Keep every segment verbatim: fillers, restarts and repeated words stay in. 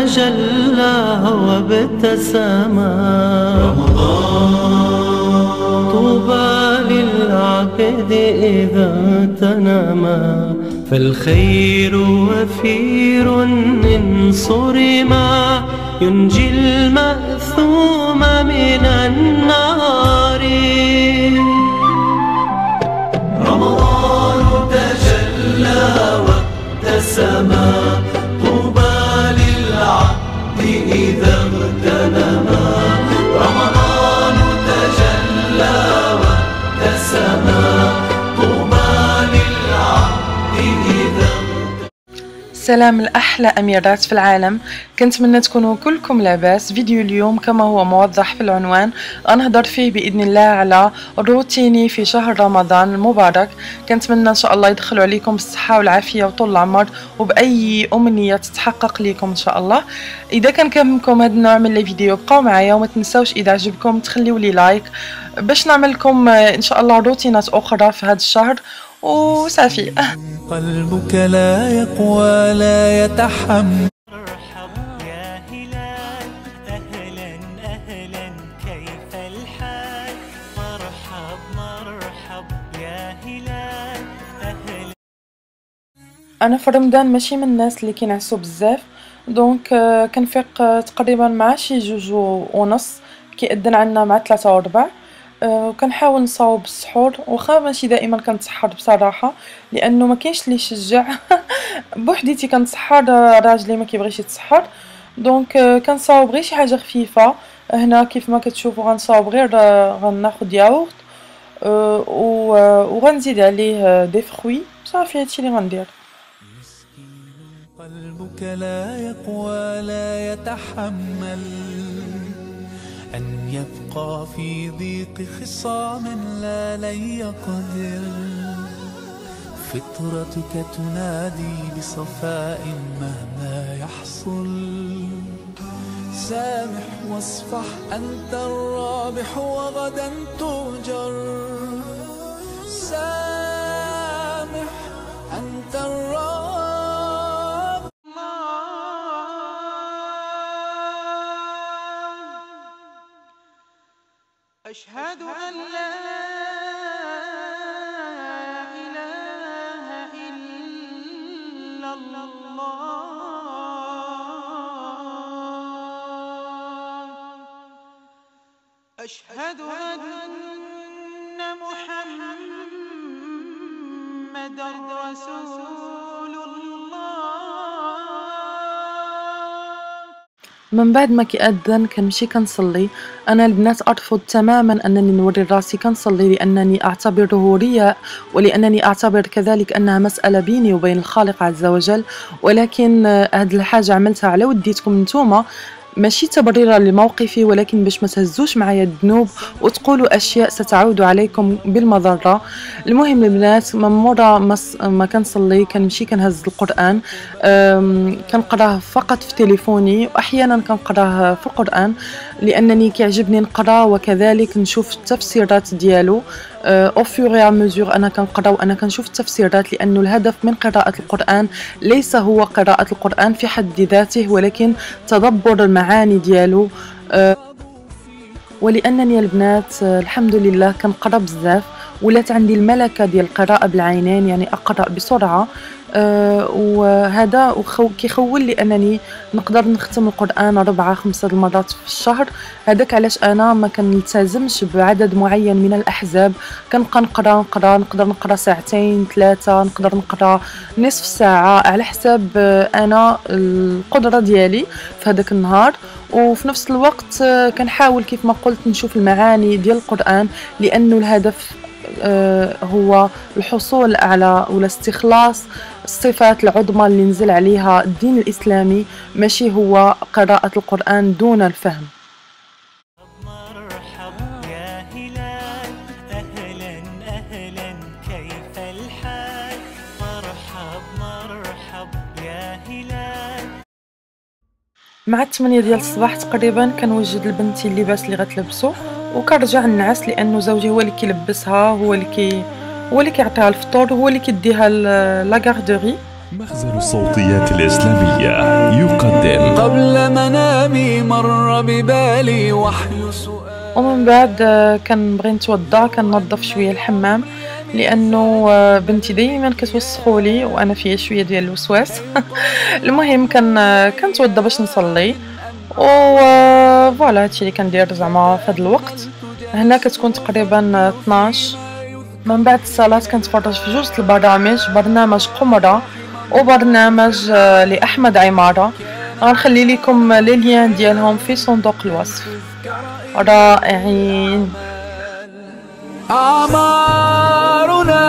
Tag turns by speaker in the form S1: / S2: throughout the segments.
S1: تجلى وابتسما. رمضان طوبى للعبد إذا اغتنما، فالخير وفير إن صرما ينجي المأثوم من النار. رمضان تجلى وابتسما، طوبى للعبد إذا اغتنما. رمضان تجلى وابتسما، طوبى للعبد إذا.
S2: سلام الأحلى أميرات في العالم، كنتمنى تكونوا كلكم لاباس. فيديو اليوم كما هو موضح في العنوان غنهضر فيه بإذن الله على روتيني في شهر رمضان المبارك. كنتمنى إن شاء الله يدخلوا عليكم بالصحة والعافية وطول العمر وبأي أمنية تتحقق لكم إن شاء الله. إذا كان كيهمكم هذا النوع من الفيديو بقاو معايا، وما تنساوش إذا عجبكم تخليوا لي لايك باش نعمل لكم إن شاء الله روتينات أخرى في هذا الشهر وصافي.
S3: قلبك لا يقوى لا يتحمل.
S4: مرحب يا هلال، أهلا أهلا كيف الحال؟ مرحب مرحب يا هلال أهلا.
S2: أنا في رمضان ماشي من الناس اللي كينعسوا بزاف، دونك كنفيق تقريبا مع شي جوج ونص، كيأذن عنا مع ثلاثة وربع. وكنحاول نصاوب السحور، واخا ماشي دائما كنتسحر بصراحه لانه ما كاينش اللي يشجع بوحديتي كنتسحر، راجلي ما كيبغيش يتسحر، دونك كنصاوب غير شي حاجه خفيفه. هنا كيف ما كتشوفوا غنصاوب غير غناخذ ياغورت وغنزيد عليه دي فروي صافي، هادشي اللي غندير.
S3: قلبك لا يقوى لا يتحمل أن يبقى في ضيق خصام لا لن يقدر. فطرتك تنادي بصفاء مهما يحصل. سامح واصفح أنت الرابح وغدا تؤجر. سامح أنت الرابح.
S5: أشهد أن لا إله إلا الله. أشهد أن محمدًا رسول الله.
S2: من بعد ما كيأذن كنمشي كنصلي. انا البنات ارفض تماما انني نوري راسي كنصلي، لانني اعتبره رياء، ولانني اعتبر كذلك انها مساله بيني وبين الخالق عز وجل. ولكن هذه الحاجه عملتها على وديتكم نتوما، ماشي تبريرا لموقفي، ولكن باش ما تهزوش معايا الذنوب وتقولوا اشياء ستعود عليكم بالمضره. المهم البنات، من مورا ما كنصلي كنمشي كنهز القران، كنقراه فقط في تليفوني، واحيانا كنقراه في القران لانني كيعجبني نقرا وكذلك نشوف التفسيرات ديالو او فور ا مزور. انا كنقرا وانا كنشوف التفسيرات، لانه الهدف من قراءه القران ليس هو قراءه القران في حد ذاته، ولكن تدبر المعاني ديالو. ولانني البنات الحمد لله كنقرا بزاف، ولات عندي الملكه ديال القراءه بالعينين، يعني اقرا بسرعه. أه وهذا كيخول لي انني نقدر نختم القران ربعة خمسة المرات في الشهر. هذاك علاش انا ما كنلتزمش بعدد معين من الاحزاب، كنبقى نقرا نقرا نقدر نقرا ساعتين ثلاثه، نقدر نقرا نصف ساعه على حساب انا القدره ديالي في هذاك النهار. وفي نفس الوقت كنحاول كيف ما قلت نشوف المعاني ديال القران، لانه الهدف هو الحصول على ولا استخلاص الصفات العظمى اللي نزل عليها الدين الإسلامي، ماشي هو قراءة القرآن دون الفهم.
S4: مرحب يا هلال، أهلا أهلا كيف الحال؟ مرحب مرحب يا هلال.
S2: مع الثمانية ديال الصباح تقريبا كنوجد لبنتي اللباس اللي غتلبسو، وكنرجع نعس لانه زوجي هو اللي كيلبسها، هو اللي كي هو اللي كيعطيها الفطور، هو اللي كيديها لاغاردوري.
S6: مخزن الصوتيات الإسلامية يقدم
S3: قبل مر ببالي وحي سؤال.
S2: ومن بعد كنبغي نتوضا، كننظف شويه الحمام لانه بنتي دائما كتوسخوا لي وانا فيا شويه ديال الوسواس. المهم كان كنتوضا باش نصلي، و فوالا هادشي اللي كندير زعما في هذا الوقت. هنا كتكون تقريبا اثناش. من بعد الصلاه كنتفرج في جوج البرامج، برنامج قمره وبرنامج لاحمد عماره. غنخلي لكم لي ليان ديالهم في صندوق الوصف. رائعين.
S3: أعمارنا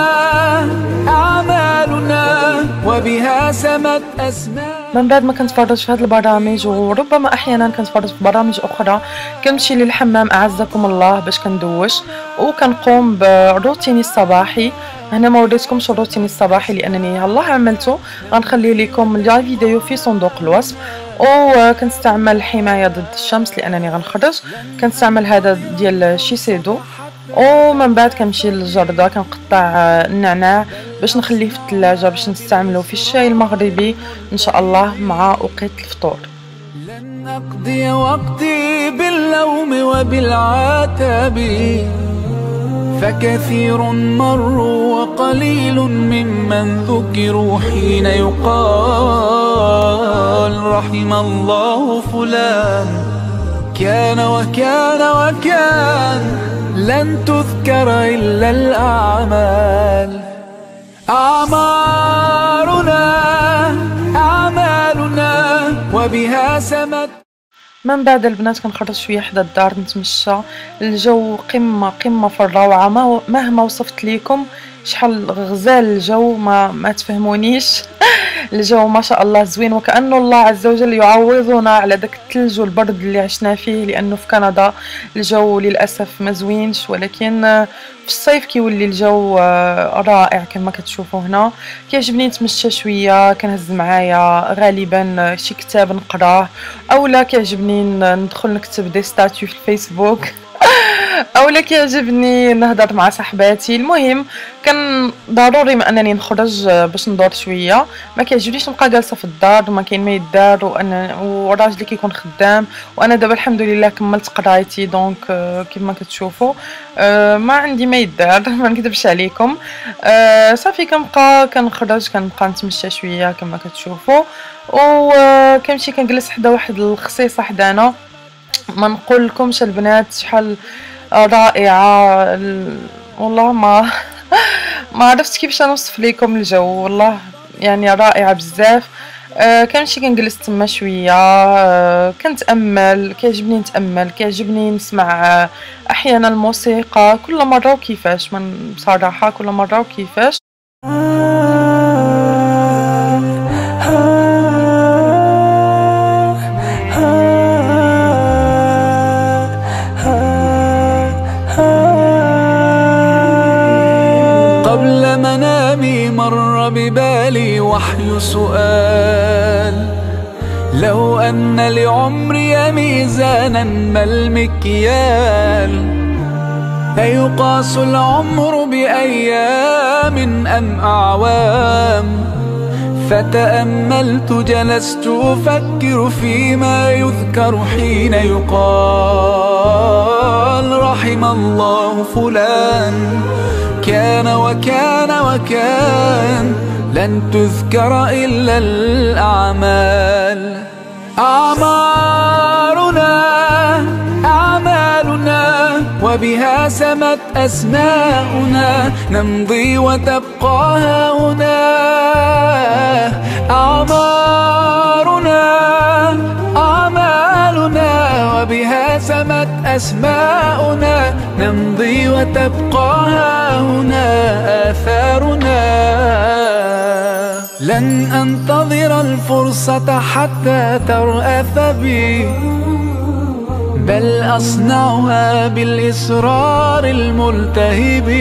S3: أعمالنا وبها سمت أسماء.
S2: من بعد ما كنتفرج في هذه البرامج، وربما احيانا كنتفرج في برامج اخرى، كنمشي للحمام اعزكم الله باش كندوش وكنقوم بروتيني الصباحي. هنا ما وريتكمش الروتين الصباحي لانني الله عملته، غنخلي لكم الجاي فيديو في صندوق الوصف. وكنستعمل حمايه ضد الشمس لانني غنخرج، كنستعمل هذا ديال شيسيدو. ومن بعد كنمشي للجرده، كنقطع النعناع باش نخليه في الثلاجه باش نستعمله في الشاي المغربي ان شاء الله مع وقت الفطور.
S3: لن أقضي وقتي باللوم وبالعتاب، فكثير مروا وقليل ممن ذكروا حين يقال رحم الله فلان كان وكان وكان، لن تذكر إلا الأعمال. أعمارنا أعمالنا وبها سمت.
S2: من بعد البنات كنخرج شويه حدا الدار نتمشى. الجو قمه قمه في الروعه، مهما وصفت لكم شحال غزال الجو ما ما تفهمونيش. الجو ما شاء الله زوين، وكأنه الله عز وجل يعوضنا على داك الثلج والبرد اللي عشنا فيه، لانه في كندا الجو للاسف ما زوينش، ولكن في الصيف كيولي الجو رائع كما كتشوفوا هنا. كيعجبني نتمشى شويه، كنهز معايا غالبا شي كتاب نقراه، اولا كيعجبني ندخل نكتب دي ستاتيو في الفيسبوك، اولا كيعجبني نهضر مع صاحباتي. المهم كان ضروري ما انني نخرج باش ندور شويه، ما كيعجبنيش نبقى جالسه في الدار ما كاين ما يدار، وانا وراجلي كيكون خدام، وانا دابا الحمد لله كملت قرايتي. دونك كما كتشوفوا ما عندي ما يدار، ما نكذبش عليكم. صافي كنبقى كنخرج كنبقى نتمشى شويه كما كتشوفوا، وكنمشي كنجلس حدا واحد الخصيصه حدانا. ما نقول لكمش البنات شحال رائعه والله، ما ما عرفت كيفاش نوصف لكم الجو، والله يعني رائعه بزاف. آه كنمشي كنجلس تما شويه، آه كنتامل، كيعجبني نتامل، كيعجبني نسمع آه احيانا الموسيقى، كل مره وكيفاش، من بصراحه كل مره وكيفاش.
S3: قبل منامي مر ببالي وحي سؤال، لو أن لعمري ميزانا ما المكيال، أيقاس العمر بأيام أم أعوام؟ فتأملت جلست أفكر فيما يذكر حين يقال رحم الله فلان كان وكان وكان، لن تذكر إلا الأعمال. أعمارنا أعمالنا وبها سمت أسماؤنا، نمضي وتبقى هنا. أعمارنا أعمالنا وبها سمت أسماؤنا، نمضي وتبقى هنا آثارنا. لن أنتظر الفرصة حتى ترأف بي، بل أصنعها بالإصرار الملتهب.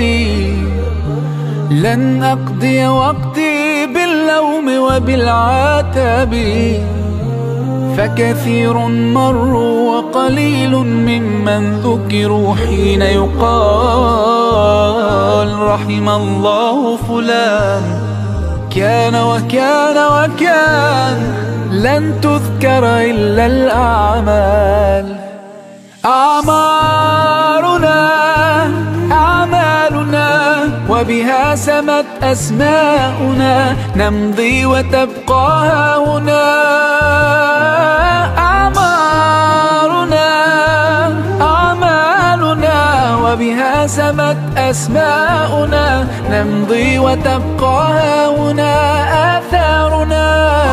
S3: لن أقضي وقتي باللوم وبالعتاب، فكثير مروا وقليل ممن ذكروا حين يقال رحم الله فلان كان وكان وكان، لن تذكر إلا الأعمال. أعمارنا أعمالنا وبها سمت أسماؤنا، نمضي وتبقى هنا. أعمارنا أعمالنا وبها سمت أسماؤنا، نمضي وتبقى هنا آثارنا.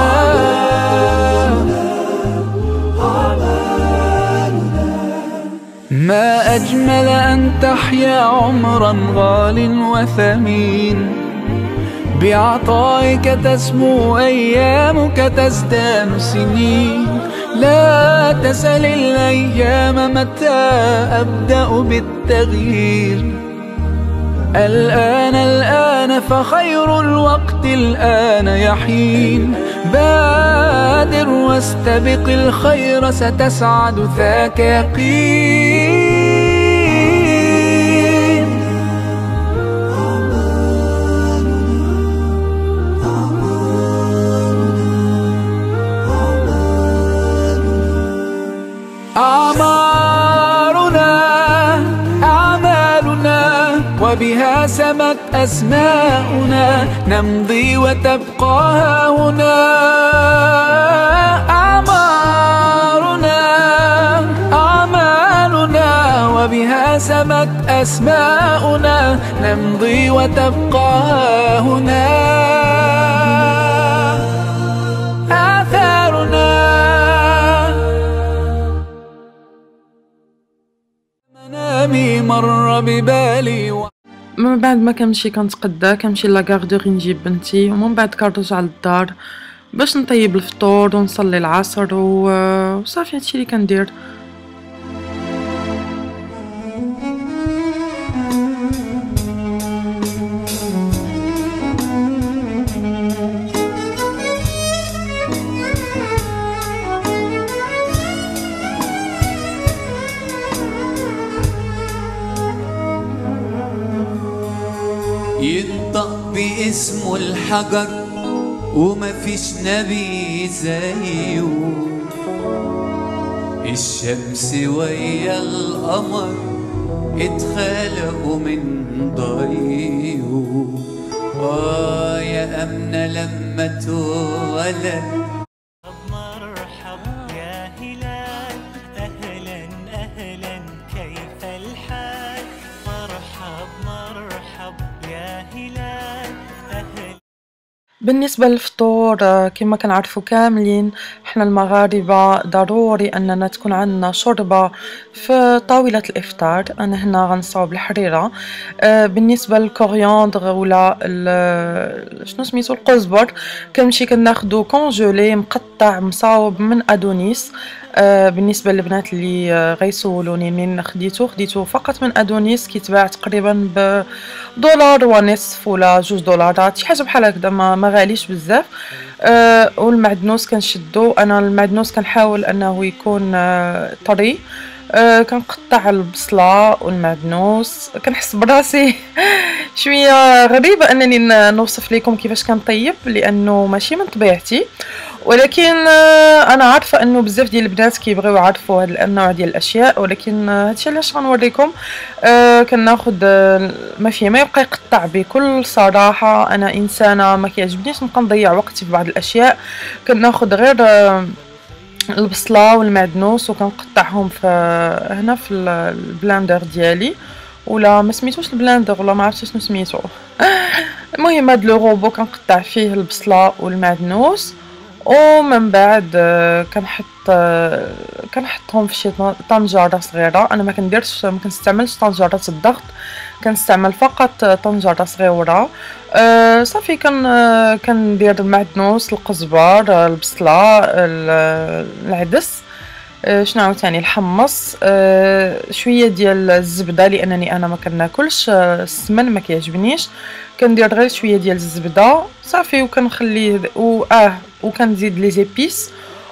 S3: ما أجمل أن تحيا عمرا غال وثمين، بعطائك تسمو أيامك تزدان سنين. لا تسل الأيام متى أبدأ بالتغيير، الآن الآن فخير الوقت الآن يحين. بادر واستبق الخير ستسعد ذاك يقين. أعمارنا أعمالنا وبها سمت أسماؤنا، نمضي وتبقى هنا. أعمارنا أعمالنا وبها سمت أسماؤنا، نمضي وتبقى هنا آثارنا. منامي مر ببالي.
S2: من بعد ما كنمشي كنتقدا كنمشي لاكاردوري نجيب بنتي، ومن بعد كنرجع للدار باش نطيب الفطور ونصلي العصر وصافي هادشي اللي كندير.
S1: ينطق باسمه الحجر وما فيش نبي زيه، الشمس ويا القمر اتخلقوا من ضيه. آه يا أمنة لما اتولد
S4: مرحب يا هلال، أهلا أهلا كيف الحال؟ مرحب مرحب يا هلال أهلا.
S2: بالنسبة للفطور آه، كما كنعرفوا كاملين احنا المغاربة ضروري اننا تكون عندنا شوربة في طاولة الافطار. انا هنا غنصاوب الحريرة. آه، بالنسبة للكورياندر ولا ال- شنو سميتو القزبر كنمشي كناخدو كونجولي مقطع مصاوب من ادونيس. آه، بالنسبة للبنات اللي آه، غيسولوني منين خديتو خديتو فقط من ادونيس، كيتباع تقريبا بدولار ونصف ولا جوج دولارات شي حاجة بحال هكذا، ما ما غاليش بزاف. أه والمعدنوس كنشدو، انا المعدنوس كنحاول انه يكون أه طري. أه كنقطع البصله والمعدنوس. كنحس براسي شويه غريبه انني ن- نوصف لكم كيفاش كنطيب لانه ماشي من طبيعتي، ولكن آه، انا عارفه انه بزاف ديال البنات كيبغيو يعرفوا هاد النوع ديال الاشياء، ولكن آه، هادشي علاش غنوريكم. آه، كناخد آه، ما فيه ما يبقى يقطع بكل صراحه. انا انسانه ما كيعجبنيش نبقى نضيع وقتي في بعض الاشياء. كناخد غير آه، البصله والمعدنوس وكنقطعهم في هنا في ال- البلاندر ديالي، ولا ما سميتوش البلاندر ولا ما عرفتش شنو سميتو. المهم هاد لو روبو كنقطع فيه البصله والمعدنوس، ومن بعد آه، كنحط آه، كنحطهم في شي طن- طنجره صغيره. انا ما كنديرش ما كنستعملش طنجرات الضغط، كنستعمل فقط آه، طنجره صغيره. آه، صافي كن آه، كندير المعدنوس القزبر آه، البصله ال- العدس. آه، شنو عاوتاني الحمص. آه، شويه ديال الزبده لانني انا ما كناكلش آه، السمن ما كيعجبنيش. كندير غير شويه ديال الزبده صافي وكنخليه و اه وكنزيد لي زيبيس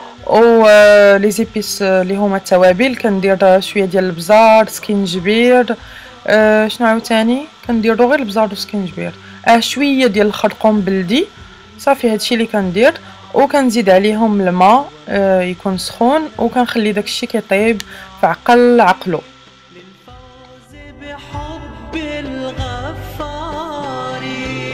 S2: و آه، لي زيبيس آه، اللي هما التوابل. كندير آه، شويه ديال البزار سكينجبير. آه، شنو عاوتاني كنديرو غير البزار وسكينجبير. اه شويه ديال الخرقوم بلدي. صافي هادشي اللي كندير، وكنزيد عليهم الماء آه يكون سخون، وكنخلي داكشي كيطيب في عقل عقلو.
S4: للفوز بحب الغفار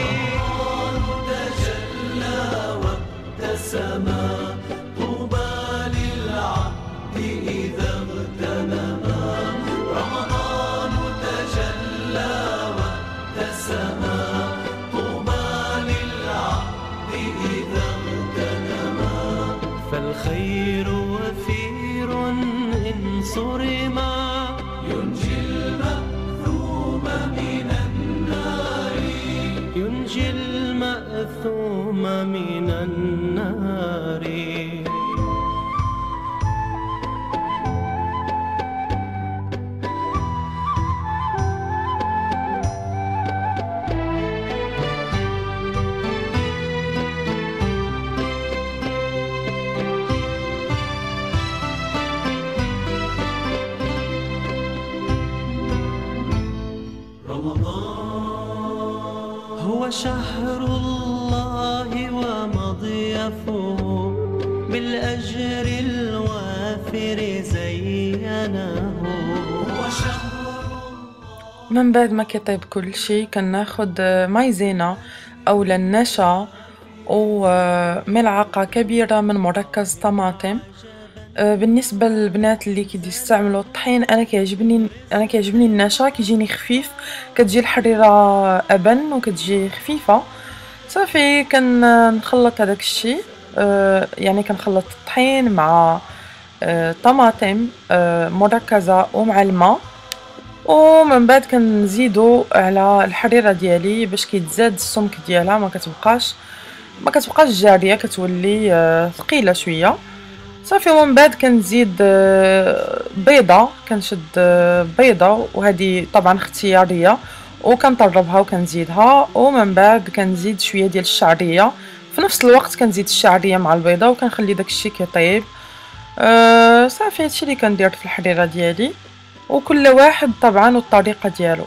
S4: تجلى وابتسما طوبى للعبد إذا اغتنما رمضان تجلى وابتسما طوبى للعبد إذا اغتنما فالخير وفير إن صرما ينجي المأثوم من النار ينجي المأثوم من النار. هو شهر الله ومضيفه بالأجر الوافر زينه هو شهر.
S2: من بعد ما كيطيب كل شيء كناخد مايزينا او النشا وملعقة كبيرة من مركز طماطم. بالنسبه للبنات اللي كيستعملوا الطحين انا كيعجبني انا كيعجبني النشا، كيجيني خفيف، كتجي الحريره ابن وكتجي خفيفه. صافي كنخلط هذاك الشيء، يعني كنخلط الطحين مع طماطم مركزه ومع الماء، ومن بعد كنزيدو على الحريره ديالي باش كيتزاد السمك ديالها، ما كتبقاش ما كتبقاش جاريه، كتولي ثقيله شويه. صافي ومن بعد كنزيد بيضه، كنشد بيضه وهذه طبعا اختياريه، وكنطربها وكنزيدها، ومن بعد كنزيد شويه ديال الشعريه في نفس الوقت، كنزيد الشعريه مع البيضه وكنخلي داكشي كيطيب. أه صافي هادشي اللي كندير في الحريره ديالي، وكل واحد طبعا والطريقه ديالو.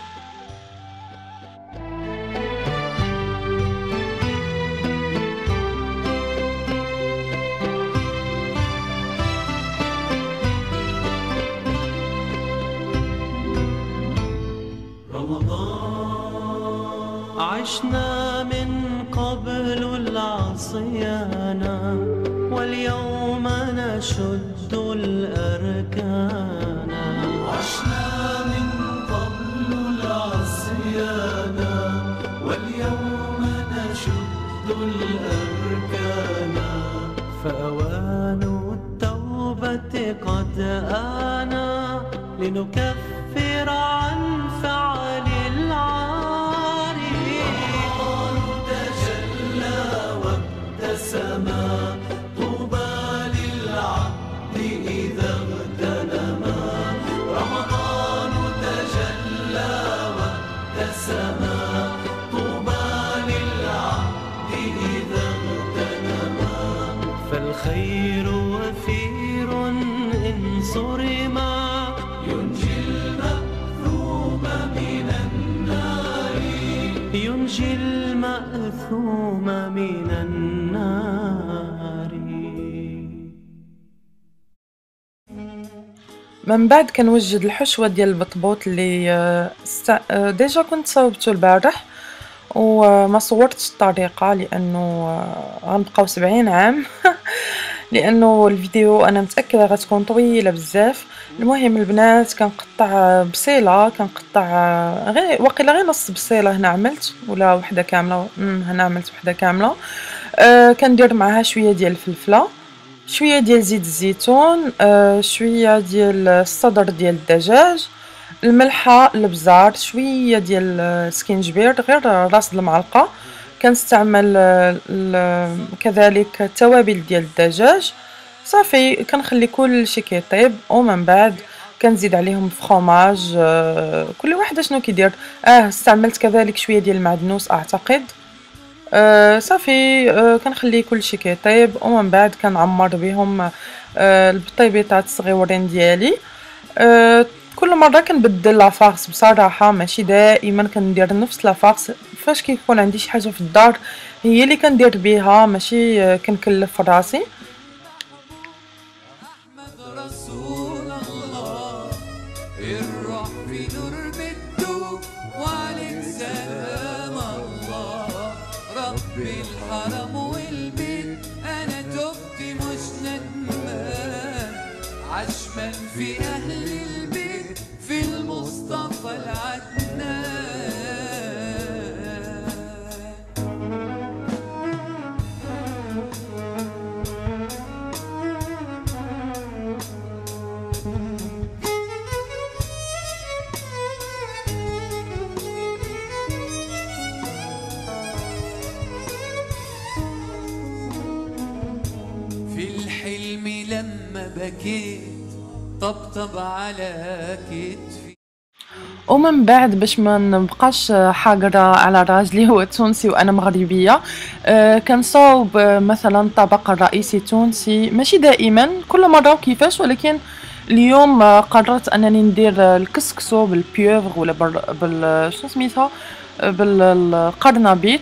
S4: عشنا من قبل العصيانا واليوم نشد الأركان. عشنا من قبل العصيانا واليوم نشد الأركان. فأوان التوبة قد آنا لنكفر عن فعل العار. سما طوبى للعبد إذا اغتنما رمضان تجلى وابتسما طوبى للعبد إذا اغتنما فالخير وفير إن صرما ينجي المأثوم من النار ينجي المأثوم من النار.
S2: من بعد كنوجد الحشوه ديال البطبوط اللي است... ديجا كنت صوبته البارح وما صورتش الطريقه لانه غنبقاو سبعين عام لانه الفيديو انا متاكده غتكون طويله بزاف. المهم البنات كنقطع بصيله، كنقطع غير واقيلا غير نص بصيله هنا عملت، ولا وحده كامله هنا عملت وحده كامله. أه كندير معها شويه ديال الفلفله، شويه ديال زيت الزيتون، أه شويه ديال الصدر ديال الدجاج، الملحه، البزار، شويه ديال السكينجبير غير راس المعلقه. كنستعمل كذلك التوابل ديال الدجاج. صافي كنخلي كل شيء كيطيب، ومن بعد كنزيد عليهم فرomاج. كل واحد شنو كيدير. اه استعملت كذلك شويه ديال المعدنوس اعتقد. آه صافي آه كنخلي كل شيء كيطيب، ومن بعد كنعمر بهم آه البطيبيطات الصغيورين ديالي. آه كل مره كنبدل لافارس بصراحه، ماشي دائما كندير نفس لافارس. فاش كيكون عندي شي حاجه في الدار هي اللي كندير بها، ماشي آه، كنكلف في راسي.
S1: أحمد رسول الله الروح في درب الدوب وعليك سلام الله رب الحرم والبيت. أنا تبت مش ندمان عشما في أهل البيت في المصطفى العدنان. في الحلم لما بكيت طبطب على كتفي.
S2: ومن بعد باش ما نبقاش حاقرة على راجلي، هو تونسي وانا مغربية، آه، كنصاوب آه، مثلا طبق الرئيسي تونسي، ماشي دائما كل مرة وكيفاش، ولكن اليوم آه، قررت انني ندير آه، الكسكسو بالبيوفر ولا بال, بال... شنو سميتها، آه، بالقرنبيط.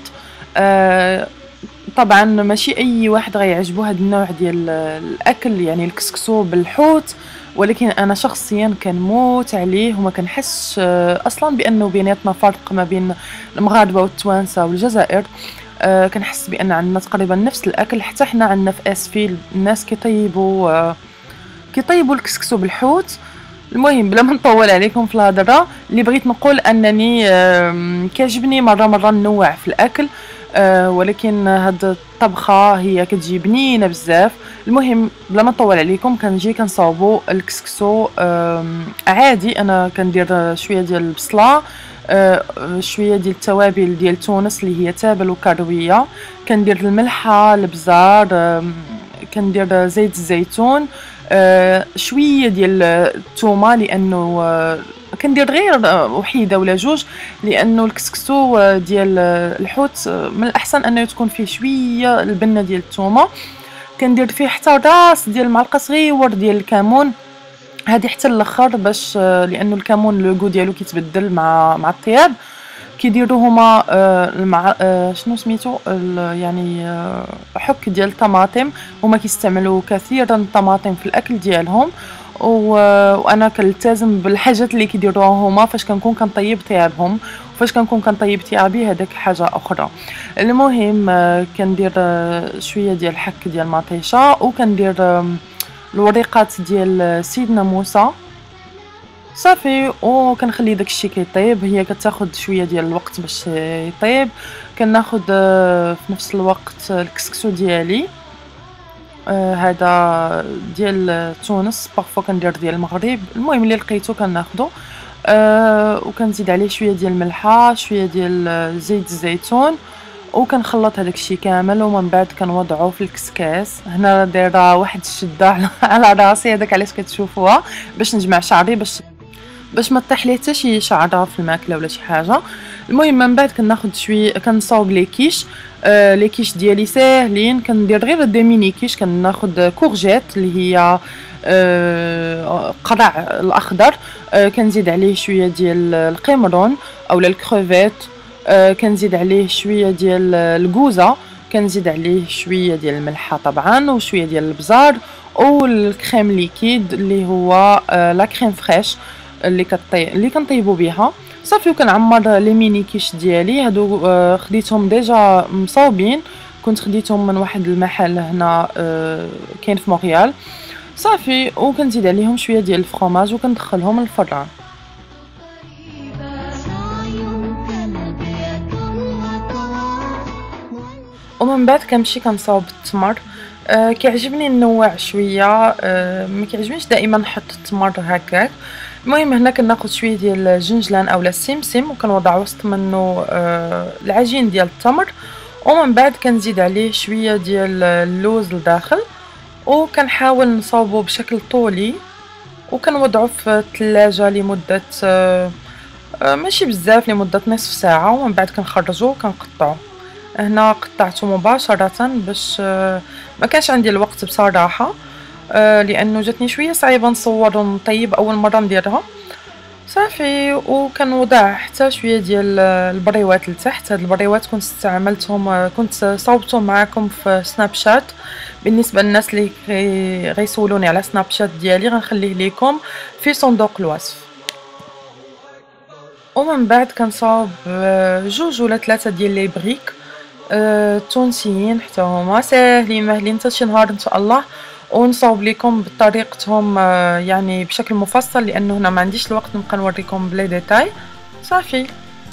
S2: آه، طبعا ماشي اي واحد غيعجبو هاد النوع ديال الاكل، يعني الكسكسو بالحوت، ولكن انا شخصيا كنموت عليه وما كنحسش آه، اصلا بانه بيناتنا فرق ما بين المغاربه والتوانسه والجزائر. آه، كنحس بان عندنا تقريبا نفس الاكل، حتى حنا عندنا في اسفيل الناس كيطيبوا آه، كيطيبوا الكسكسو بالحوت. المهم بلا ما نطول عليكم في الهضره، اللي بغيت نقول انني آم، كيعجبني مره مره ننوع في الاكل، أه ولكن هاد الطبخه هي كتجي بنينه بزاف. المهم بلا ما نطول عليكم، كنجي كنصاوبوا الكسكسو آم، عادي. انا كندير شويه ديال البصله، أه شويه ديال التوابل ديال تونس اللي هي تابل وكرويه، كندير الملحه، البزار، آم، كندير زيت الزيتون، أه شويه ديال الثومه، لانه أه كندير غير آه، وحيده ولا جوج، لانه الكسكسو آه، ديال آه، الحوت آه، من الاحسن انه تكون فيه شويه البنه ديال الثومه. كندير فيه حتى راس ديال معلقه صغيور ديال الكمون، هذه حتى الاخر باش آه، لانه الكمون لو غو ديالو كيتبدل مع مع الطياب. كيديروا هما آه، المع... آه، شنو سميتو ال- يعني آه، حك ديال الطماطم، هما كيستعملوا كثيرا الطماطم في الاكل ديالهم، و... وانا كنلتزم بالحاجات اللي كيديروها هما فاش كنكون كنطيب طيابهم، وفاش كنكون كنطيب طيابي هذاك حاجه اخرى. المهم آه، كندير آه، شويه ديال الحك ديال المطيشه، وكندير آم، الوريقات ديال سيدنا موسى صافي، وكنخلي داكشي كيطيب. هي كتاخد شويه ديال الوقت باش يطيب. كناخد آه، في نفس الوقت الكسكسو ديالي، آه، هذا ديال تونس، بارفو كندير ديال المغرب، المهم اللي لقيتو كناخدو. أه وكنزيد عليه شويه ديال الملحه، شويه ديال زيت الزيتون، وكنخلط هذاك الشيء كامل، ومن بعد كنوضعو في الكسكاس. هنا دايره واحد الشده على- على راسي، هذاك علاش كتشوفوها، باش نجمع شعري، باش باش ما طيح ليه حتى شي شعره في الماكله ولا شي حاجه. المهم من بعد كناخد شويه، كنصاوب لي كيش. آه لي كيش ديالي ساهلين، كندير غير دي ميني كيش. كناخد كورجيت اللي هي آه قرع الاخضر، آه كنزيد عليه شويه ديال القمرون اولا الكروفيت، آه كنزيد عليه شويه ديال الكوزه، كنزيد عليه شويه ديال الملحه طبعا، وشويه ديال البزار، والكريم ليكيد اللي هو آه لا كريم فريش اللي كطي اللي كنطيبوا بها. صافي وكنعمر لي ميني كيش ديالي هادو. آه خديتهم ديجا مصاوبين، كنت خديتهم من واحد المحل هنا آه كاين في مونريال. صافي وكنزيد عليهم شويه ديال الفرomاج وكندخلهم الفران. ومن بعد كنمشي كنصاوب التمر. آه كيعجبني ننوع شويه، آه ما كيعجبنيش دائما نحط التمر هكاك. المهم هنا كناخذ شويه ديال الجنجلان اولا السمسم، وكنوضع وسط منه آه العجين ديال التمر، ومن بعد كنزيد عليه شويه ديال اللوز لداخل، وكنحاول نصاوبه بشكل طولي، وكنوضعه في الثلاجه لمده آه آه ماشي بزاف، لمده نصف ساعه، ومن بعد كنخرجو وكنقطعو. هنا قطعته مباشره باش آه ما كانش عندي الوقت بصراحه، آه لانه جاتني شويه صعيبه نصور ونطيب اول مره نديرها. صافي. وكنوضع حتى شويه ديال البريوات لتحت. هاد البريوات كنت استعملتهم، كنت صوبتهم معكم في سناب شات. بالنسبه للناس اللي غي- غيسولوني على سناب شات ديالي غنخليه ليكم في صندوق الوصف. ومن بعد كنصاوب آه، جوج ولا ثلاثه ديال لي بريك آه، تونسيين حتى هما ساهلين ماهلين حتى شي نهار ان شاء الله، ونصاوب لكم بطريقتهم آه، يعني بشكل مفصل، لانه هنا ما عنديش الوقت نبقى نوريكم بلي ديتاي. صافي.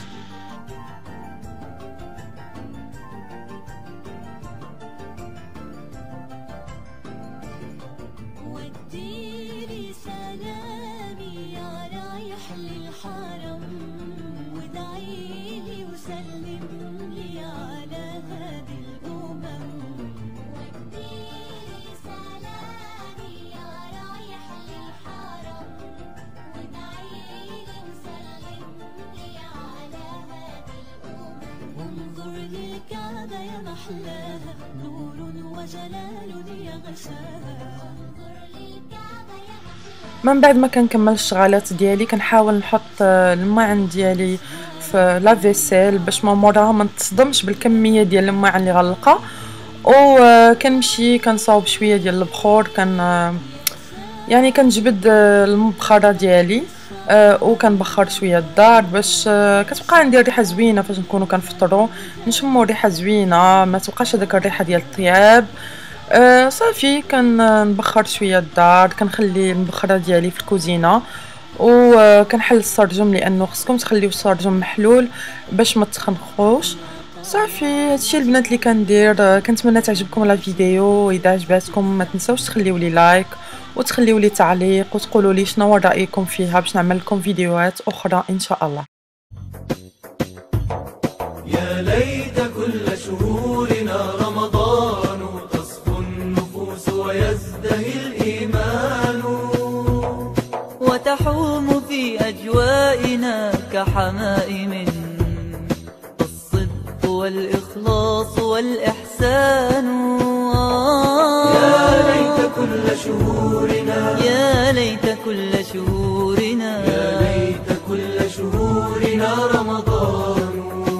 S6: وديلي سلامي يا رايح للحرم، وادعيلي وسلم لي على هذه الأمم. وديلي سلامي يا رايح للحرم، وادعيلي وسلم لي على هذه الأمم. انظر للكعبة يا محلاها، نور وجلال يغشاها.
S2: من بعد ما كنكمل الشغالات ديالي كنحاول نحط آه، الماعن ديالي في لافيسيل باش ما موراها ما نتصدمش بالكميه ديال الماعن اللي غنلقى. وكنمشي كنصاوب شويه ديال البخور، كان آه، يعني كنجبد آه، المبخره ديالي آه، وكنبخر شويه الدار باش آه، كتبقى عندي ريحه زوينه فاش نكونوا كنفطروا، نشموا ريحه زوينه، ما تبقاش هذاك الريحه ديال الطياب. أه صافي كنبخر شويه الدار، كنخلي المبخره ديالي في الكوزينه، وكنحل السرجم لانه خصكم تخليو السرجم محلول باش ما تخنخوش. صافي هادشي البنات اللي كندير. أه كنتمنى تعجبكم لا فيديو، اذا عجباتكم ما تنساوش تخليو لي لايك وتخليو لي تعليق وتقولوا لي شنو رايكم فيها باش نعمل لكم فيديوهات اخرى ان شاء الله.
S4: يا ليت كل شهورنا رمضان، تصفو النفوس ويزدهي الإيمان،
S7: وتحوم في أجوائنا كحمائم الصدق والإخلاص والإحسان.
S4: يا ليت كل شهورنا
S7: يا ليت كل شهورنا
S4: يا ليت كل شهورنا رمضان،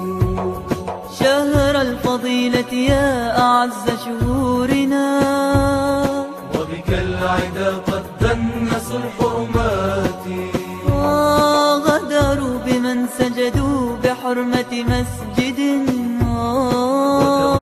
S7: شهر الفضيلة يا أعز شهورنا،
S4: وبك العدا قد دنس الحرمات،
S7: غدروا بمن سجدوا بحرمة مسجد